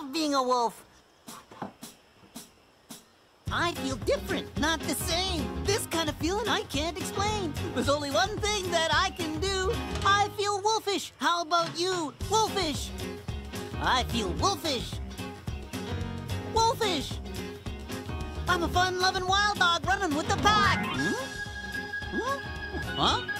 love being a wolf. I feel different, not the same. This kind of feeling I can't explain. There's only one thing that I can do. I feel wolfish. How about you? Wolfish. I feel wolfish. Wolfish. I'm a fun-loving wild dog running with the pack. Huh?